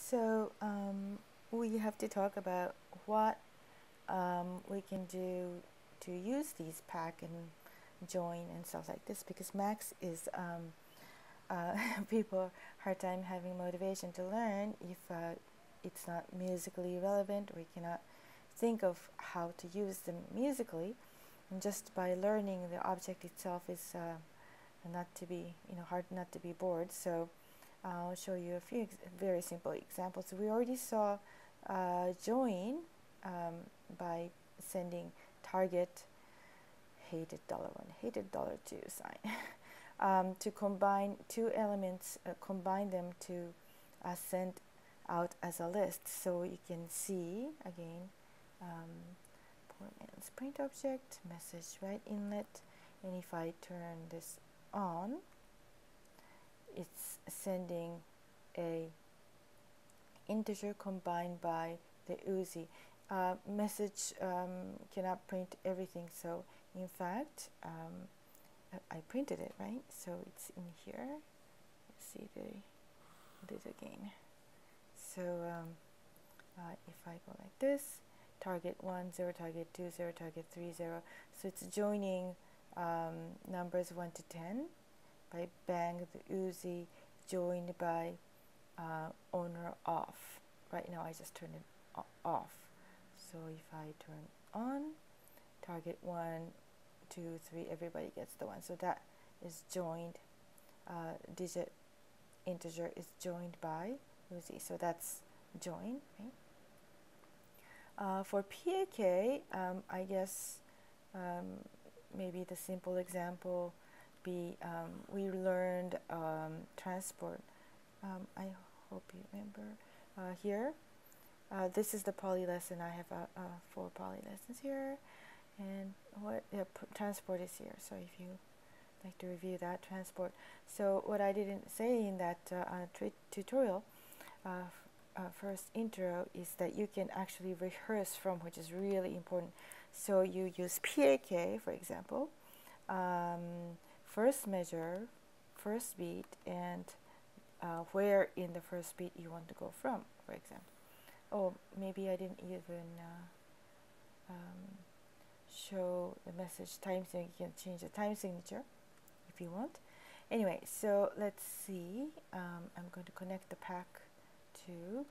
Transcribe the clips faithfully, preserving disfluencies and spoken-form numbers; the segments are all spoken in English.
So um, we have to talk about what um, we can do to use these pack and join and stuff like this, because Max is um, uh, people hard time having motivation to learn if uh, it's not musically relevant, or you cannot think of how to use them musically, and just by learning the object itself is uh, not to be, you know, hard not to be bored. So I'll show you a few ex very simple examples. We already saw uh, join um, by sending target hated dollar one, hated dollar two sign um, to combine two elements, uh, combine them to uh, send out as a list. So you can see again, um, print object, message, right, inlet, and if I turn this on, it's sending a integer combined by the Uzi. Uh, message um, cannot print everything, so in fact um, I printed it, right? So it's in here. Let's see the do it again. So um, uh, if I go like this, target one, zero, target two, zero, target three, zero. So it's joining um, numbers one to ten by bang the Uzi, joined by uh, owner off. Right now I just turned it off. So if I turn on, target one, two, three, everybody gets the one. So that is joined, uh, digit integer is joined by Uzi. So that's join, right? Uh, for P A K, um, I guess um, maybe the simple example be um, we learned um, transport. Um, I hope you remember uh, here. Uh, this is the poly lesson. I have uh, uh, four poly lessons here, and what yeah, transport is here. So if you like to review that, transport. So what I didn't say in that uh, uh, tutorial, uh, uh, first intro, is that you can actually rehearse from, which is really important. So you use P A K, for example, um, first measure, first beat, and uh, where in the first beat you want to go from, for example. Oh, maybe I didn't even uh, um, show the message time signature. You can change the time signature if you want. Anyway, so let's see. Um, I'm going to connect the pack to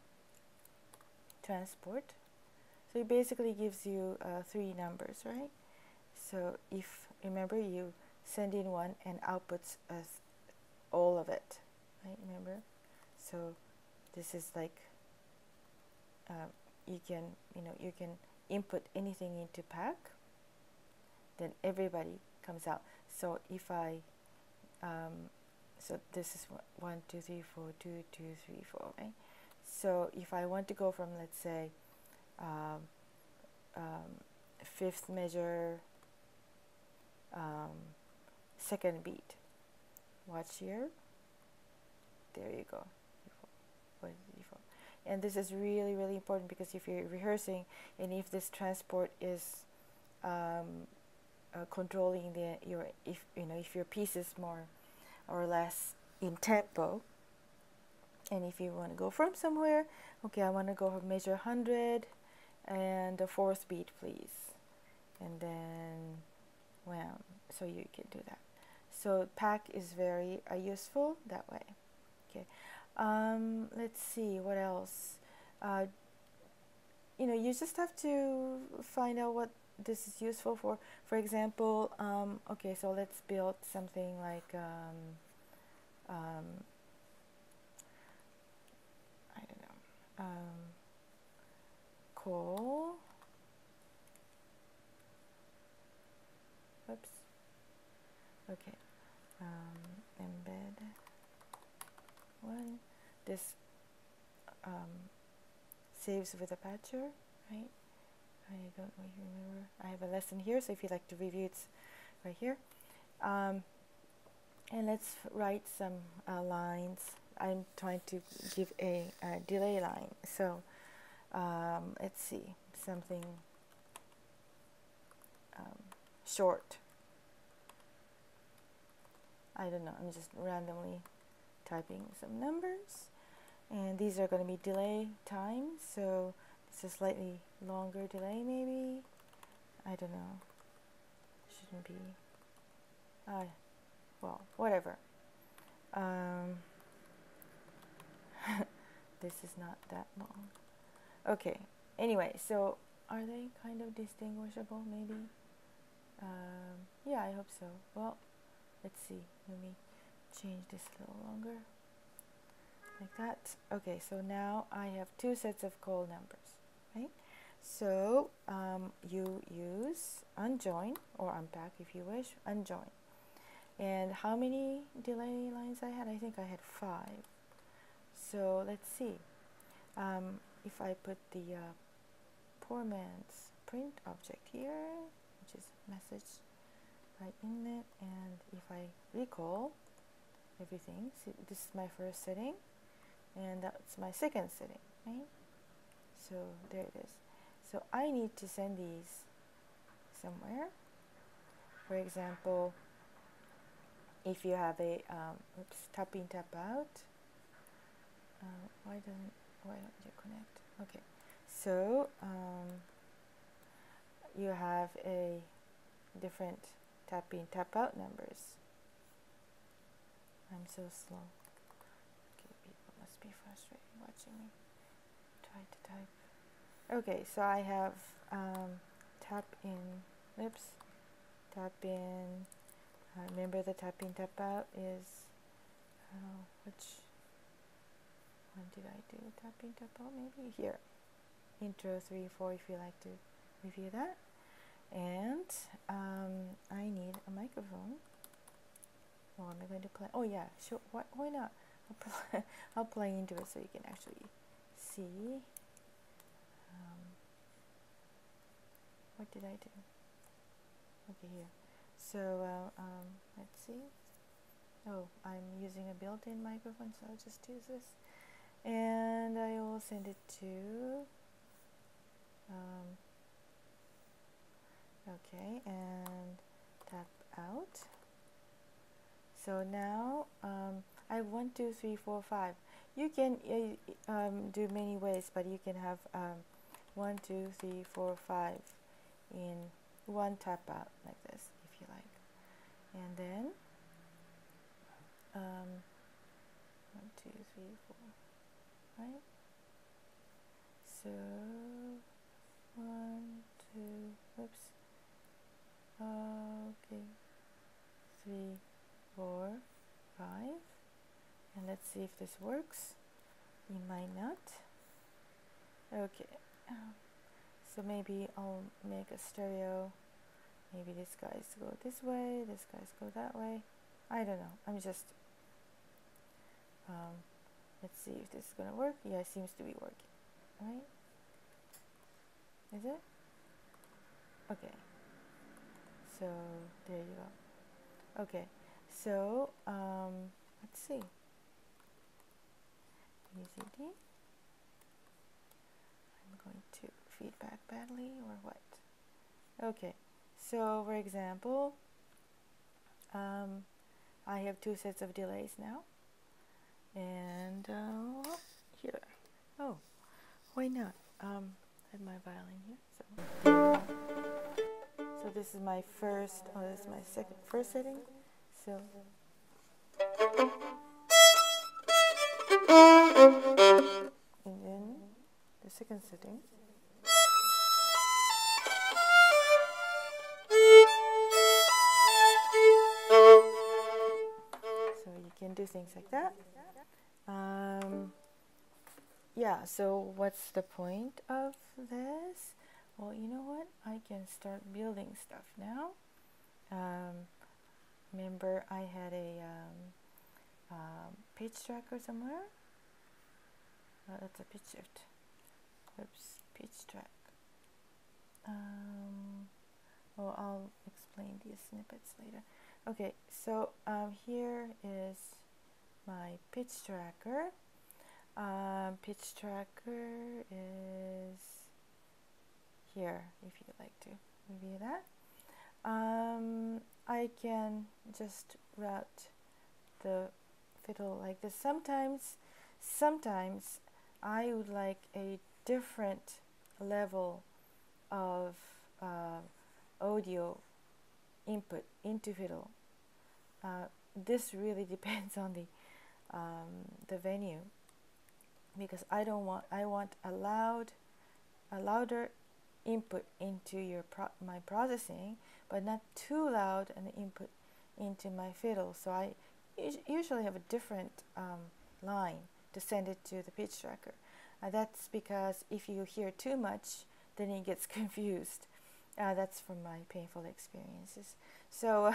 transport. So it basically gives you uh, three numbers, right? So if, remember, you send in one and outputs as all of it, right? Remember? So this is like uh, you can, you know, you can input anything into pack, then everybody comes out. So if I um, so this is one, two, three, four, two, two, three, four, right? So if I want to go from, let's say, um, um, fifth measure, um, second beat, watch here. There you go. And this is really, really important, because if you're rehearsing, and if this transport is um, uh, controlling the your if you know if your piece is more or less in tempo, and if you want to go from somewhere, okay, I want to go from measure one hundred and the fourth beat, please, and then wham. So you can do that. So pack is very uh, useful that way. Okay. Um, let's see what else. Uh, you know, you just have to find out what this is useful for. For example, um, okay, so let's build something like um, um, I don't know, um, call. Oops. Okay. Um, embed one. This um, saves with a patcher, right? I don't really remember. I have a lesson here, so if you'd like to review, it's right here. Um, and let's write some uh, lines. I'm trying to give a, a delay line. So um, let's see, something um, short. I don't know, I'm just randomly typing some numbers. and these are going to be delay times, so it's a slightly longer delay maybe. I don't know. Shouldn't be. Uh, well, whatever. Um, this is not that long. Okay. Anyway, so are they kind of distinguishable maybe? Um, yeah, I hope so. Well, let's see. Let me change this a little longer. Like that. Okay, so now I have two sets of call numbers, right? So um, you use unjoin or unpack if you wish, unjoin. And how many delay lines I had? I think I had five. So let's see. Um, if I put the uh, poor man's print object here, which is message right in it, and if I recall everything, see, this is my first setting, and that's my second setting, right? So there it is. So I need to send these somewhere. For example, if you have a um, oops, tap in, tap out. Uh, why don't why don't you connect? Okay, so um, you have a different tap in, tap out numbers. I'm so slow. Okay, people must be frustrated watching me try to type. Okay, so I have um, tap in, oops, tap in. Uh, remember the tap in, tap out is, uh, which one did I do? Tap in, tap out maybe? Here. Intro three, four if you like to review that. And um, I need a microphone. What am I going to play? Oh yeah, sure. Why, why not? I'll play, I'll play into it so you can actually see. Um, what did I do? Okay, here. So uh, um, let's see. Oh, I'm using a built-in microphone, so I'll just use this. And I will send it to. Um, okay, and tap out. So now um, I have one, two, three, four, five. You can uh, um, do many ways, but you can have um, one, two, three, four, five in one tap out like this, if you like. And then um, one, two, three, four, right? So one, two, oops. Okay, three, four, five, and let's see if this works. It might not. Okay, um, so maybe I'll make a stereo. Maybe these guys go this way, these guys go that way. I don't know. I'm just um, let's see if this is gonna work. Yeah, it seems to be working, right? Is it? Okay. So there you go. Okay. So um, let's see. E Z D. I'm going to feedback badly or what? Okay. So for example, um, I have two sets of delays now, and uh, here. Oh, why not? Um, I have my violin here. So, so this is my first. Oh, this is my second, first setting. So. And then the second setting. So you can do things like that. Um, yeah, so what's the point of this? Well, you know what? I can start building stuff now. Um, remember I had a um, um, pitch tracker somewhere? Oh, that's a pitch shift. Oops, pitch track. Um, well, I'll explain these snippets later. Okay, so um, here is my pitch tracker. Um, pitch tracker is here, if you'd like to review that. Um, I can just route the fiddle like this. Sometimes, sometimes I would like a different level of uh, audio input into fiddle. Uh, this really depends on the um, the venue, because I don't want I want a loud a louder input into your pro my processing, but not too loud an input into my fiddle. So I us usually have a different um, line to send it to the pitch tracker. Uh, that's because if you hear too much, then it gets confused. Uh, that's from my painful experiences. So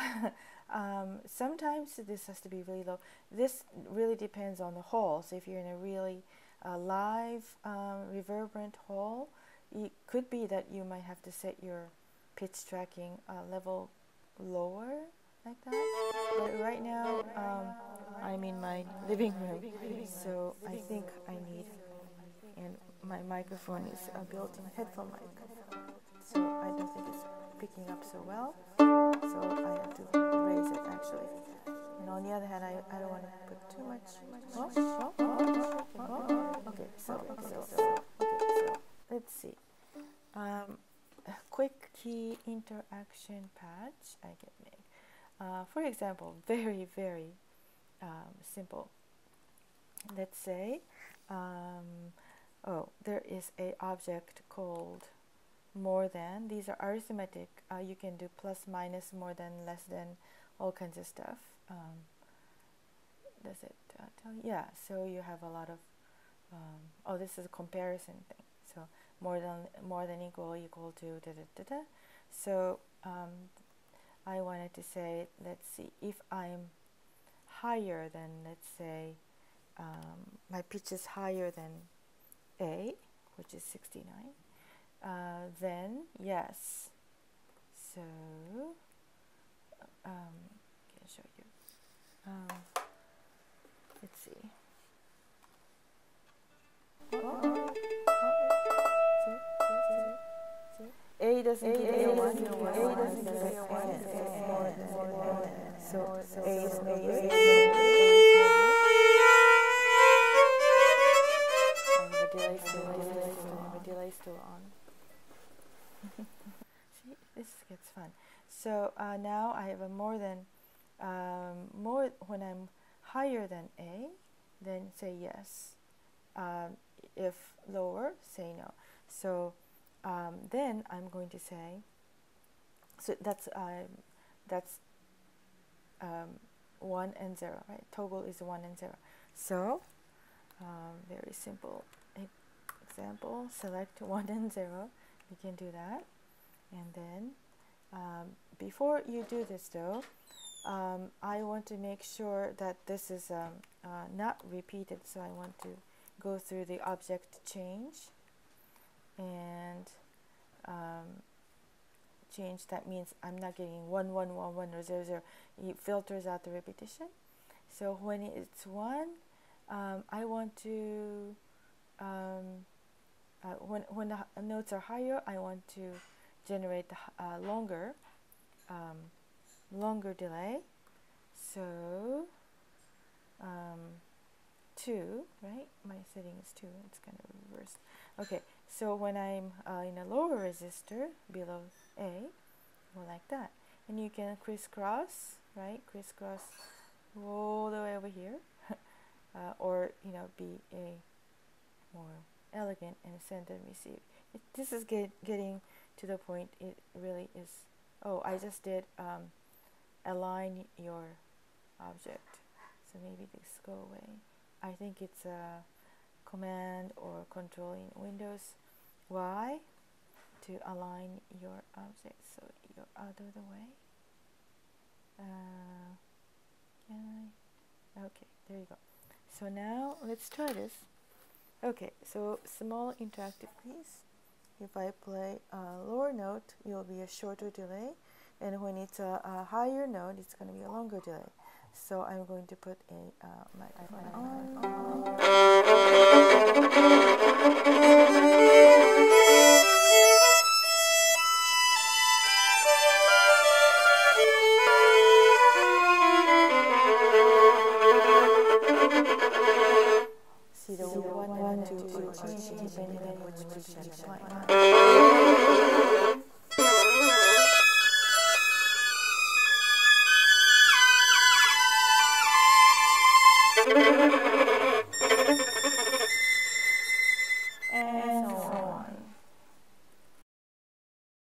um, sometimes this has to be really low. This really depends on the hall. So if you're in a really uh, live, um, reverberant hall, it could be that you might have to set your pitch tracking uh, level lower, like that. But right now, um, I'm in my living room, so I think I need, and my microphone is a built-in headphone mic, so I don't think it's picking up so well, so I have to raise it actually. And on the other hand, I, I don't want to put too much. Oh, oh, oh, oh, oh. Okay, so, okay, so, okay, so let's see. Um, a quick key interaction patch I can make. Uh, for example, very, very um, simple. Let's say, um, oh, there is a object called more than. These are arithmetic. Uh, you can do plus, minus, more than, less than, all kinds of stuff. Um, does it uh, tell you? Yeah, so you have a lot of, um, oh, this is a comparison thing. So more than, more than equal, equal to, da da da da. So um, I wanted to say, let's see, if I'm higher than, let's say, um, my pitch is higher than A, which is sixty-nine, uh, then yes. So um, I can show you. Um, let's see. Oh, oh, see, see, see. A doesn't give you a one. A doesn't give you a one. So A is no good. I have a delay still. I have a delay still on. See, this gets fun. So uh, now I have a more than um, more when I'm higher than A, then say yes. Um, if lower, say no. So um, then I'm going to say. So that's um, that's um, one and zero, right? Toggle is one and zero. So um, very simple example. Select one and zero. You can do that, and then um, before you do this though, um, I want to make sure that this is um, uh, not repeated. So I want to go through the object change and um, change. That means I'm not getting one one one one or zero zero. It filters out the repetition. So when it's one, um, I want to um, uh, when when the notes are higher, I want to generate the uh, longer um, longer delay. So um, two, right? My setting is two. It's kind of reversed. Okay, so when I'm uh, in a lower resistor below A, go like that, and you can crisscross, right? Crisscross all the way over here, uh, or you know, be a more elegant and send and receive. It, this is get, getting to the point. It really is. Oh, I just did um, align your object, so maybe this go away. I think it's a command or control in Windows Y to align your object, so you're out of the way. Uh, can I? Okay, there you go. So now let's try this. Okay, so small interactive piece. If I play a lower note, it will be a shorter delay, and when it's a, a higher note, it's going to be a longer delay. So I'm going to put a uh, microphone on. switching depending on which piece you want.